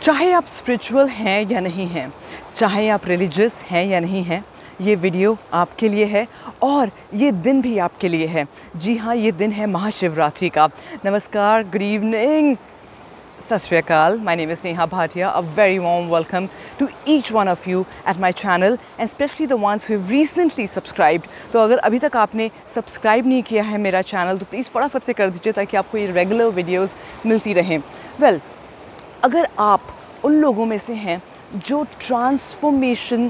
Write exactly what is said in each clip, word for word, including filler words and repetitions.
चाहे आप स्पिरिचुअल हैं या नहीं हैं, चाहे आप रिलीजियस हैं या नहीं हैं, ये वीडियो आपके लिए है और ये दिन भी आपके लिए है। जी हाँ, ये दिन है महाशिवरात्रि का। नमस्कार, गुड इवनिंग, सत श्री अकाल। My name is Neha Bhatia. A very warm welcome to each one of you at my channel and specially the ones who have recently subscribed. तो अगर अभी तक आपने सब्सक्राइब नहीं किया है मेरा चैनल तो प्लीज़ फटाफट से कर दीजिए ताकि आपको ये रेगुलर वीडियोज़ मिलती रहें। वेल well, अगर आप उन लोगों में से हैं जो ट्रांसफॉर्मेशन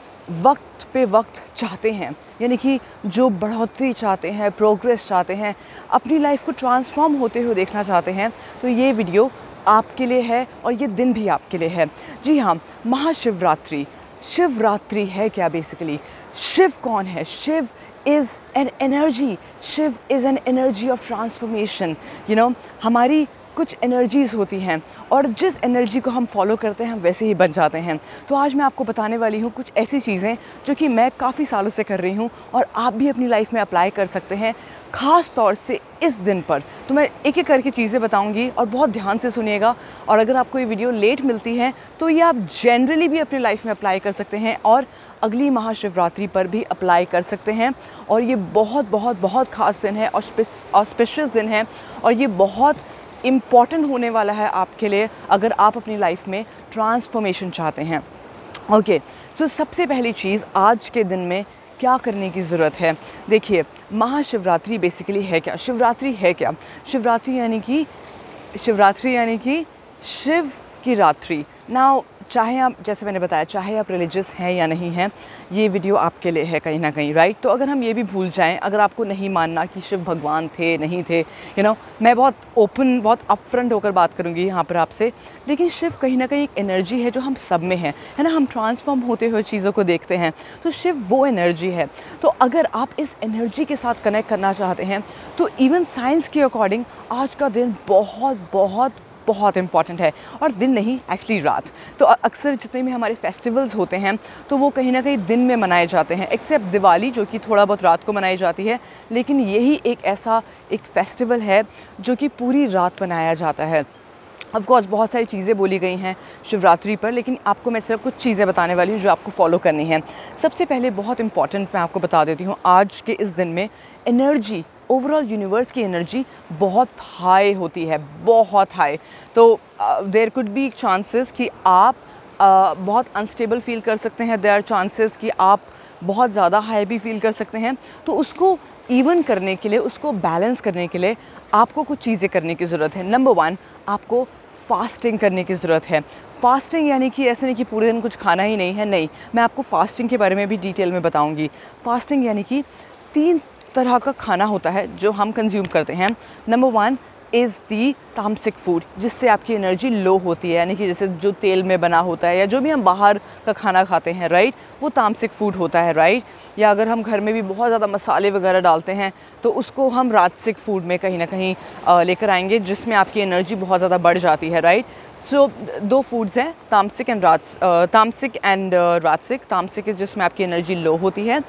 वक्त पे वक्त चाहते हैं, यानी कि जो बढ़ोतरी चाहते हैं, प्रोग्रेस चाहते हैं, अपनी लाइफ को ट्रांसफॉर्म होते हुए देखना चाहते हैं, तो ये वीडियो आपके लिए है और ये दिन भी आपके लिए है। जी हाँ, महाशिवरात्रि। शिवरात्रि है क्या बेसिकली? शिव कौन है? Shiv is an energy. Shiv is an energy of transformation. You know, हमारी कुछ एनर्जीज़ होती हैं और जिस एनर्जी को हम फॉलो करते हैं हम वैसे ही बन जाते हैं। तो आज मैं आपको बताने वाली हूँ कुछ ऐसी चीज़ें जो कि मैं काफ़ी सालों से कर रही हूँ और आप भी अपनी लाइफ में अप्लाई कर सकते हैं, ख़ास तौर से इस दिन पर। तो मैं एक एक करके चीज़ें बताऊंगी और बहुत ध्यान से सुनिएगा। और अगर आपको ये वीडियो लेट मिलती है तो ये आप जनरली भी अपनी लाइफ में अप्लाई कर सकते हैं और अगली महाशिवरात्रि पर भी अप्लाई कर सकते हैं। और ये बहुत बहुत बहुत ख़ास दिन है, ऑस्पिशियस दिन है और ये बहुत इम्पॉर्टेंट होने वाला है आपके लिए अगर आप अपनी लाइफ में ट्रांसफॉर्मेशन चाहते हैं। ओके, सो सबसे पहली चीज़ आज के दिन में क्या करने की ज़रूरत है। देखिए, महाशिवरात्रि बेसिकली है क्या? शिवरात्रि है क्या? शिवरात्रि यानी कि शिवरात्रि यानी कि शिव की रात्रि। नाउ, चाहे आप, जैसे मैंने बताया, चाहे आप रिलीजियस हैं या नहीं हैं, ये वीडियो आपके लिए है कहीं ना कहीं, राइट? तो अगर हम ये भी भूल जाएं, अगर आपको नहीं मानना कि शिव भगवान थे, नहीं थे, यू नो, मैं बहुत ओपन, बहुत अपफ्रंट होकर बात करूँगी यहाँ पर आपसे। लेकिन शिव कहीं ना कहीं एक एनर्जी है जो हम सब में है, है ना? हम ट्रांसफॉर्म होते हुए चीज़ों को देखते हैं, तो शिव वो एनर्जी है। तो अगर आप इस एनर्जी के साथ कनेक्ट करना चाहते हैं तो इवन साइंस के अकॉर्डिंग आज का दिन बहुत बहुत बहुत इम्पॉर्टेंट है। और दिन नहीं, एक्चुअली रात। तो अक्सर जितने भी हमारे फेस्टिवल्स होते हैं तो वो कहीं ना कहीं दिन में मनाए जाते हैं, एक्सेप्ट दिवाली जो कि थोड़ा बहुत रात को मनाई जाती है। लेकिन यही एक ऐसा एक फेस्टिवल है जो कि पूरी रात मनाया जाता है। ऑफ कोर्स बहुत सारी चीज़ें बोली गई हैं शिवरात्रि पर, लेकिन आपको मैं सिर्फ कुछ चीज़ें बताने वाली हूँ जो आपको फॉलो करनी है। सबसे पहले बहुत इंपॉर्टेंट मैं आपको बता देती हूँ, आज के इस दिन में एनर्जी, ओवरऑल यूनिवर्स की एनर्जी बहुत हाई होती है, बहुत हाई। तो देयर कुड बी चांसेस कि आप uh, बहुत अनस्टेबल फील कर सकते हैं, देयर आर चांसेस कि आप बहुत ज़्यादा हाई भी फील कर सकते हैं। तो उसको इवन करने के लिए, उसको बैलेंस करने के लिए आपको कुछ चीज़ें करने की ज़रूरत है। नंबर वन, आपको फास्टिंग करने की ज़रूरत है। फास्टिंग यानी कि ऐसे नहीं कि पूरे दिन कुछ खाना ही नहीं है, नहीं, मैं आपको फास्टिंग के बारे में भी डिटेल में बताऊंगी। फास्टिंग यानी कि तीन तरह का खाना होता है जो हम कंज्यूम करते हैं। नंबर वन इज़ दी तामसिक फूड, जिससे आपकी एनर्जी लो होती है, यानी कि जैसे जो तेल में बना होता है या जो भी हम बाहर का खाना खाते हैं, राइट, वो तामसिक फूड होता है, राइट। या अगर हम घर में भी बहुत ज़्यादा मसाले वगैरह डालते हैं तो उसको हम राजसिक फूड में कहीं ना कहीं लेकर आएंगे, जिसमें आपकी एनर्जी बहुत ज़्यादा बढ़ जाती है, राइट। सो so, दो फूड्स हैं, तामसिक एंड राज तामसिक एंड राजसिक। तामसिक जिसमें आपकी एनर्जी लो होती है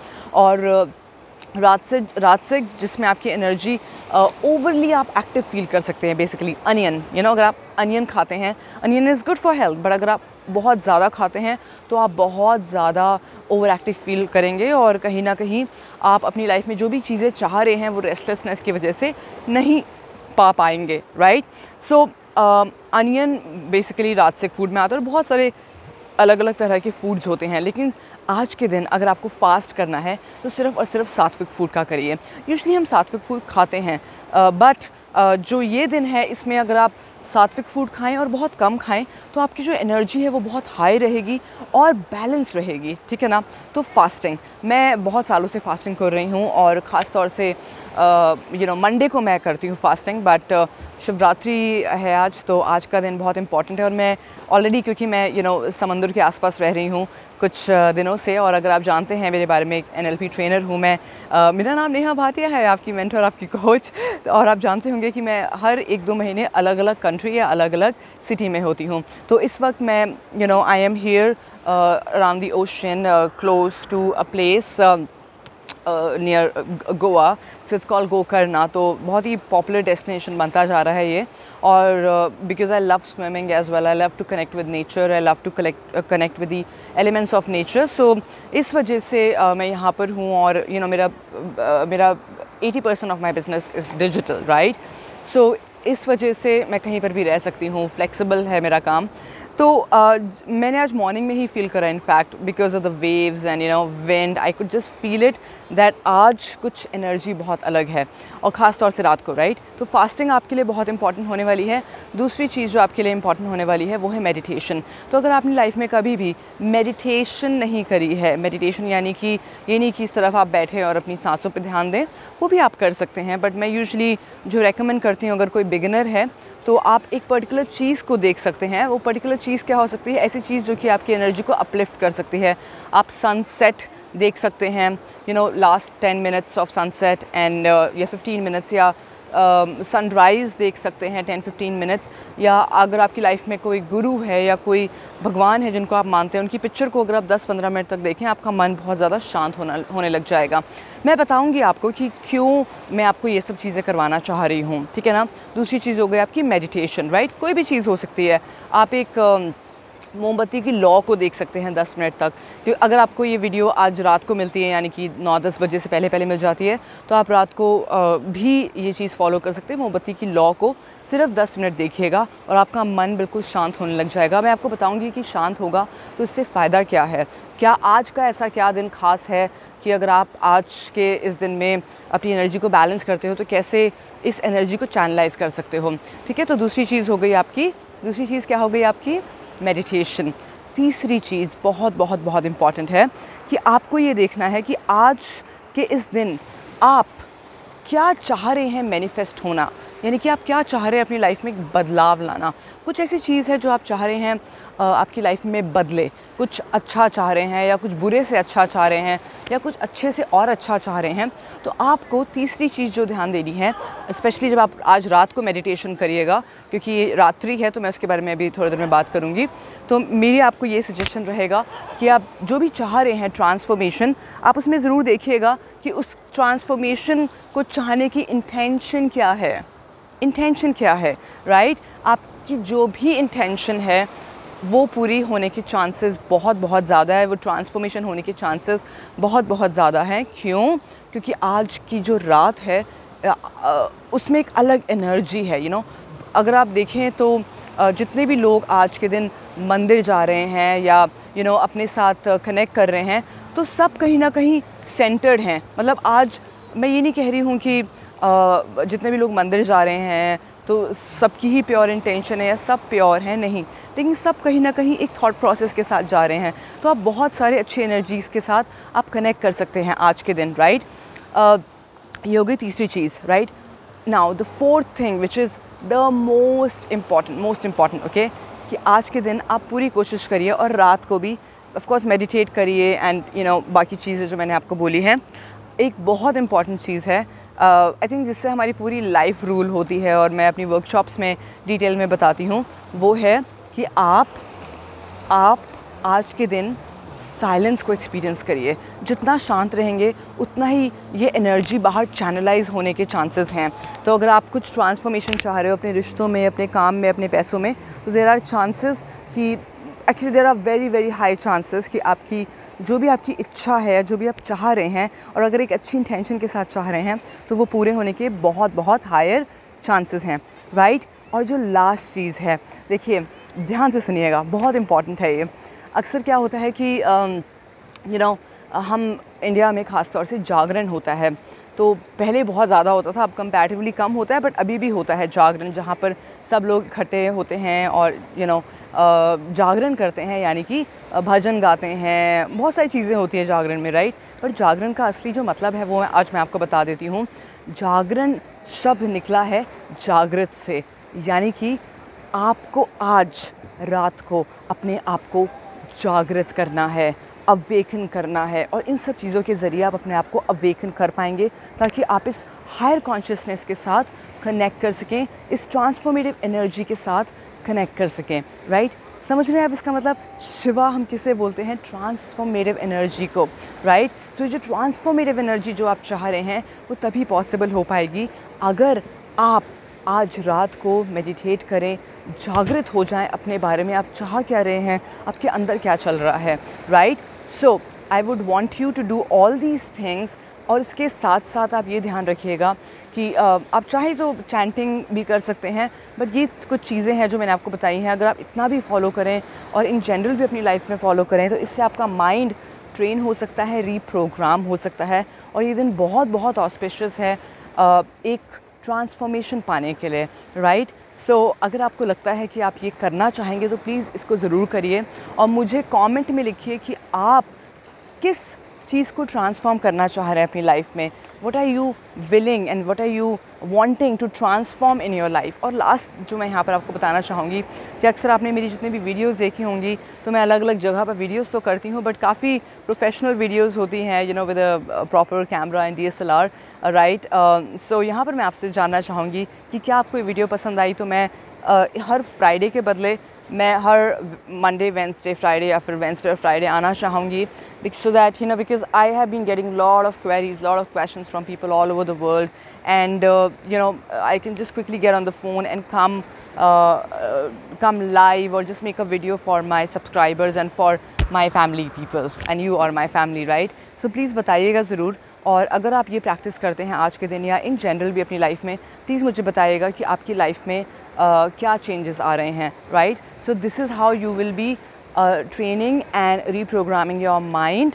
और राजसिक राजसिक जिसमें आपकी एनर्जी ओवरली आप एक्टिव फील कर सकते हैं। बेसिकली अनियन, यू नो, अगर आप अनियन खाते हैं, onion is good for health, but अगर आप बहुत ज़्यादा खाते हैं तो आप बहुत ज़्यादा ओवर एक्टिव फील करेंगे और कहीं ना कहीं आप अपनी लाइफ में जो भी चीज़ें चाह रहे हैं वो रेस्टलेसनेस की वजह से नहीं पा पाएंगे, राइट। सो अनियन बेसिकली राजसिक फूड में आता है और बहुत सारे अलग अलग तरह के फूड्स होते हैं। लेकिन आज के दिन अगर आपको फास्ट करना है तो सिर्फ और सिर्फ सात्विक फूड का करिए। यूजुअली हम सात्विक फूड खाते हैं, बट uh, uh, जो ये दिन है इसमें अगर आप सात्विक फूड खाएं और बहुत कम खाएं तो आपकी जो एनर्जी है वो बहुत हाई रहेगी और बैलेंस रहेगी, ठीक है ना। तो फास्टिंग, मैं बहुत सालों से फास्टिंग कर रही हूँ और ख़ास तौर से यू नो मंडे को मैं करती हूँ फास्टिंग, बट uh, शिवरात्रि है आज, तो आज का दिन बहुत इंपॉर्टेंट है। और मैं ऑलरेडी, क्योंकि मैं यू नो समंदर के आसपास रह रही हूँ कुछ दिनों से, और अगर आप जानते हैं मेरे बारे में, एक एनएलपी ट्रेनर हूँ मैं, uh, मेरा नाम नेहा भाटिया है, आपकी मेंटर, आपकी कोच। और आप जानते होंगे कि मैं हर एक दो महीने अलग अलग कंट्री या अलग अलग सिटी में होती हूँ। तो इस वक्त मैं you know I am here around the ocean, close to a place near Goa, so it's called Gokarna. तो बहुत ही पॉपुलर डेस्टिनेशन बनता जा रहा है ये, और because I love swimming as well, I love to connect with nature, I love to collect connect with the elements of nature. So इस वजह से uh, मैं यहाँ पर हूँ, और यू you know, मेरा uh, मेरा eighty percent of my business is digital, right. So इस वजह से मैं कहीं पर भी रह सकती हूँ, फ्लेक्सिबल है मेरा काम। तो uh, मैंने आज मॉर्निंग में ही फील करा, in fact because of the waves and you know wind, I could just feel it that आज कुछ एनर्जी बहुत अलग है, और ख़ास तौर से रात को, राइट। तो फास्टिंग आपके लिए बहुत इंपॉर्टेंट होने वाली है। दूसरी चीज़ जो आपके लिए इंपॉर्टेंट होने वाली है वो है मेडिटेशन। तो अगर आपने लाइफ में कभी भी मेडिटेशन नहीं करी है, मेडिटेशन यानी कि ये नहीं कि इस तरफ आप बैठे और अपनी सांसों पर ध्यान दें, वो भी आप कर सकते हैं, बट मैं यूजली जो रेकमेंड करती हूँ, अगर कोई बिगिनर है तो आप एक पर्टिकुलर चीज़ को देख सकते हैं। वो पर्टिकुलर चीज़ क्या हो सकती है? ऐसी चीज़ जो कि आपकी एनर्जी को अपलिफ्ट कर सकती है। आप सनसेट देख सकते हैं, you know last ten minutes of sunset and या फिफ्टीन मिनट्स, या सनराइज़ uh, देख सकते हैं टेन फिफ्टीन मिनट्स। या अगर आपकी लाइफ में कोई गुरु है या कोई भगवान है जिनको आप मानते हैं, उनकी पिक्चर को अगर आप दस पंद्रह मिनट तक देखें, आपका मन बहुत ज़्यादा शांत होना होने लग जाएगा। मैं बताऊंगी आपको कि क्यों मैं आपको ये सब चीज़ें करवाना चाह रही हूँ, ठीक है ना। दूसरी चीज़ हो गई आपकी मेडिटेशन, राइट। कोई भी चीज़ हो सकती है। आप एक uh, मोमबत्ती की लौ को देख सकते हैं दस मिनट तक। क्योंकि अगर आपको ये वीडियो आज रात को मिलती है, यानी कि नौ दस बजे से पहले पहले मिल जाती है, तो आप रात को भी ये चीज़ फॉलो कर सकते हैं। मोमबत्ती की लौ को सिर्फ दस मिनट देखिएगा और आपका मन बिल्कुल शांत होने लग जाएगा। मैं आपको बताऊंगी कि शांत होगा तो इससे फ़ायदा क्या है, क्या आज का ऐसा क्या दिन ख़ास है कि अगर आप आज के इस दिन में अपनी एनर्जी को बैलेंस करते हो तो कैसे इस एनर्जी को चैनलाइज कर सकते हो, ठीक है। तो दूसरी चीज़ हो गई आपकी, दूसरी चीज़ क्या हो गई आपकी? मेडिटेशन। तीसरी चीज़ बहुत बहुत बहुत इम्पॉर्टेंट है कि आपको ये देखना है कि आज के इस दिन आप क्या चाह रहे हैं मैनिफेस्ट होना, यानी कि आप क्या चाह रहे हैं अपनी लाइफ में बदलाव लाना। कुछ ऐसी चीज़ है जो आप चाह रहे हैं आपकी लाइफ में बदले, कुछ अच्छा चाह रहे हैं या कुछ बुरे से अच्छा चाह रहे हैं या कुछ अच्छे से और अच्छा चाह रहे हैं, तो आपको तीसरी चीज़ जो ध्यान देनी है, स्पेशली जब आप आज रात को मेडिटेशन करिएगा, क्योंकि ये रात्रि है तो मैं उसके बारे में अभी थोड़ी देर में बात करूँगी। तो मेरी आपको ये सजेशन रहेगा कि आप जो भी चाह रहे हैं ट्रांसफॉर्मेशन, आप उसमें ज़रूर देखिएगा कि उस ट्रांसफॉर्मेशन को चाहने की इंटेंशन क्या है, इंटेंशन क्या है, राइट। आपकी जो भी इंटेंशन है वो पूरी होने के चांसेस बहुत बहुत ज़्यादा है, वो ट्रांसफॉर्मेशन होने के चांसेस बहुत बहुत ज़्यादा हैं। क्यों? क्योंकि आज की जो रात है उसमें एक अलग एनर्जी है, यू नो। अगर आप देखें तो जितने भी लोग आज के दिन मंदिर जा रहे हैं या यू नो अपने साथ कनेक्ट कर रहे हैं, तो सब कहीं ना कहीं सेंटर्ड हैं। मतलब आज मैं ये नहीं कह रही हूँ कि जितने भी लोग मंदिर जा रहे हैं तो सबकी ही प्योर इंटेंशन है या सब प्योर हैं, नहीं, लेकिन सब कहीं ना कहीं एक थॉट प्रोसेस के साथ जा रहे हैं। तो आप बहुत सारे अच्छे एनर्जीज़ के साथ आप कनेक्ट कर सकते हैं आज के दिन, राइट। ये हो गई तीसरी चीज़, right. Now the fourth thing which is the most important most important okay, कि आज के दिन आप पूरी कोशिश करिए और रात को भी ऑफ कोर्स मेडिटेट करिए एंड यू नो बाकी चीज़ें जो मैंने आपको बोली हैं। एक बहुत इम्पॉर्टेंट चीज़ है आई थिंक जिससे हमारी पूरी लाइफ रूल होती है और मैं अपनी वर्कशॉप्स में डिटेल में बताती हूँ, वो है कि आप आप आज के दिन साइलेंस को एक्सपीरियंस करिए। जितना शांत रहेंगे उतना ही ये एनर्जी बाहर चैनलाइज होने के चांसेस हैं। तो अगर आप कुछ ट्रांसफॉर्मेशन चाह रहे हो अपने रिश्तों में, अपने काम में, अपने पैसों में, तो देयर आर चांसेस कि actually there are very very high chances कि आपकी जो भी आपकी इच्छा है, जो भी आप चाह रहे हैं, और अगर एक अच्छी इंटेंशन के साथ चाह रहे हैं, तो वो पूरे होने के बहुत बहुत हायर चांसेस हैं, राइट। और जो लास्ट चीज़ है, देखिए ध्यान से सुनिएगा, बहुत इम्पॉर्टेंट है ये। अक्सर क्या होता है कि यू नो हम इंडिया में ख़ास तौर से जागरण होता है, तो पहले बहुत ज़्यादा होता था, अब कंपैरेटिवली कम होता है, बट अभी भी होता है जागरण, जहाँ पर सब लोग इकट्ठे होते हैं और यू नो जागरण करते हैं, यानी कि भजन गाते हैं, बहुत सारी चीज़ें होती हैं जागरण में, राइट। पर जागरण का असली जो मतलब है वो आज मैं आपको बता देती हूँ। जागरण शब्द निकला है जागृत से, यानी कि आपको आज रात को अपने आप को जागृत करना है, अवेकन करना है, और इन सब चीज़ों के ज़रिए आप अपने आप को अवेकन कर पाएंगे, ताकि आप इस हायर कॉन्शियसनेस के साथ कनेक्ट कर सकें, इस ट्रांसफॉर्मेटिव एनर्जी के साथ कनेक्ट कर सकें, राइट। समझ रहे हैं आप इसका मतलब? शिवा हम किसे बोलते हैं? ट्रांसफॉर्मेटिव एनर्जी को, राइट? सो so, जो ट्रांसफॉर्मेटिव एनर्जी जो आप चाह रहे हैं वो तभी पॉसिबल हो पाएगी अगर आप आज रात को मेडिटेट करें, जागृत हो जाएं अपने बारे में, आप चाह क्या रहे हैं, आपके अंदर क्या चल रहा है, right? So I would want you to do all these things. और इसके साथ साथ आप ये ध्यान रखिएगा कि आप चाहे तो चैंटिंग भी कर सकते हैं, बट ये कुछ चीज़ें हैं जो मैंने आपको बताई हैं, अगर आप इतना भी फॉलो करें और इन जनरल भी अपनी लाइफ में फ़ॉलो करें तो इससे आपका माइंड ट्रेन हो सकता है, रीप्रोग्राम हो सकता है। और ये दिन बहुत बहुत ऑस्पिशियस है एक ट्रांसफॉर्मेशन पाने के लिए, राइट? सो so, अगर आपको लगता है कि आप ये करना चाहेंगे तो प्लीज़ इसको ज़रूर करिए और मुझे कमेंट में लिखिए कि आप किस चीज़ को ट्रांसफॉर्म करना चाह रहे हैं अपनी लाइफ में। What are you willing and what are you wanting to transform in your life. और लास्ट जो मैं यहाँ पर आपको बताना चाहूँगी कि अक्सर आपने मेरी जितने भी वीडियोस देखी होंगी तो मैं अलग अलग जगह पर वीडियोस तो करती हूँ, बट काफ़ी प्रोफेशनल वीडियोस होती हैं, you know, with a proper camera and D S L R, right? So यहाँ पर मैं आपसे जानना चाहूँगी कि क्या आपको ये वीडियो पसंद आई। तो मैं uh, हर फ्राइडे के बदले मैं हर मंडे, वेंसडे, फ्राइडे या फिर वेंसडे और फ्राइडे आना चाहूँगी, so that, you know, because I have been getting lot of queries, lot of questions from people all over the world, and uh, you know, I can just quickly get on the phone and come uh, uh, come live or just make a video for my subscribers and for my family people, and you are my family, right? So please बताइएगा ज़रूर। और अगर आप ये practice करते हैं आज के दिन या इन जनरल भी अपनी लाइफ में, प्लीज़ मुझे बताइएगा कि आपकी लाइफ में uh, क्या चेंजेस आ रहे हैं, right? So this is how you will be Uh, training and reprogramming your mind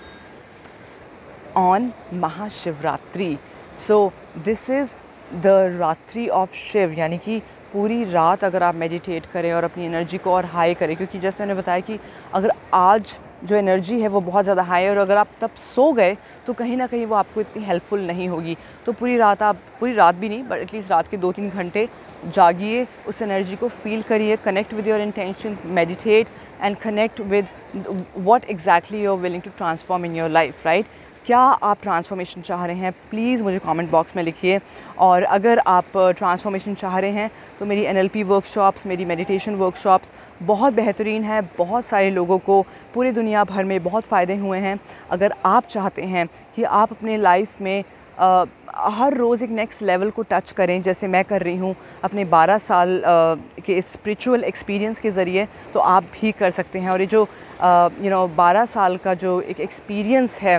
on Mahashivratri. So this is the Ratri of Shiv, यानी कि पूरी रात अगर आप मेडिटेट करें और अपनी एनर्जी को और हाई करें, क्योंकि जैसे मैंने बताया कि अगर आज जो एनर्जी है वो बहुत ज़्यादा हाई है और अगर आप तब सो गए तो कहीं ना कहीं वो आपको इतनी हेल्पफुल नहीं होगी। तो पूरी रात आप, पूरी रात भी नहीं बट एटलीस्ट रात के दो तीन घंटे जागिए, उस एनर्जी को फील करिए, connect with your intention, meditate and connect with what exactly you're willing to transform in your life, right? क्या आप ट्रांसफॉर्मेशन चाह रहे हैं, प्लीज़ मुझे कमेंट बॉक्स में लिखिए। और अगर आप ट्रांसफॉर्मेशन चाह रहे हैं तो मेरी एन एल पी वर्कशॉप्स, मेरी मेडिटेशन वर्कशॉप्स बहुत बेहतरीन है, बहुत सारे लोगों को पूरी दुनिया भर में बहुत फ़ायदे हुए हैं। अगर आप चाहते हैं कि आप अपने लाइफ में आ, हर रोज़ एक नेक्स्ट लेवल को टच करें जैसे मैं कर रही हूँ अपने बारह साल आ, के स्पिरिचुअल एक्सपीरियंस के ज़रिए, तो आप भी कर सकते हैं। और ये जो यू नो बारह साल का जो एक एक्सपीरियंस है,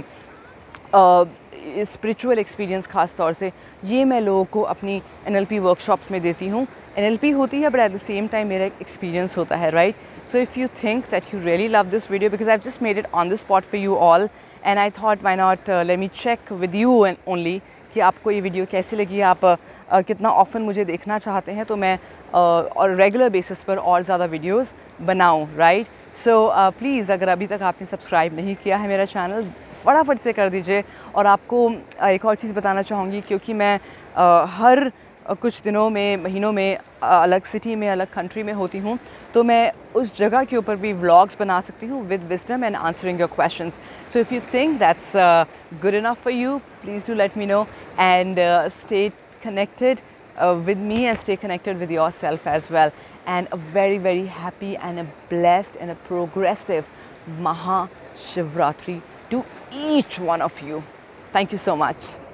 स्पिरिचुअल एक्सपीरियंस ख़ास तौर से, ये मैं लोगों को अपनी एन एल पी वर्कशॉप्स में देती हूँ। एन एल पी होती है but at the same time मेरा एक एक्सपीरियंस होता है, right? So if you think that you really love this video, because I have just made it on the spot for you all, and I thought why not let me check with you and only कि आपको ये video कैसी लगी, आप uh, कितना often मुझे देखना चाहते हैं, तो मैं uh, और रेगुलर बेसिस पर और ज़्यादा वीडियोस बनाऊं, राइट? सो प्लीज़ अगर अभी तक आपने सब्सक्राइब नहीं किया है मेरा चैनल, फटाफट से कर दीजिए। और आपको uh, एक और चीज़ बताना चाहूँगी, क्योंकि मैं uh, हर uh, कुछ दिनों में, महीनों में uh, अलग सिटी में, अलग कंट्री में होती हूँ, तो मैं उस जगह के ऊपर भी व्लॉग्स बना सकती हूँ with wisdom and answering your questions. So if you think that's good enough for you, please do let me know and stay connected uh, with me and stay connected with yourself as well. And a very very happy and a blessed and a progressive Maha Shivratri to each one of you. Thank you so much.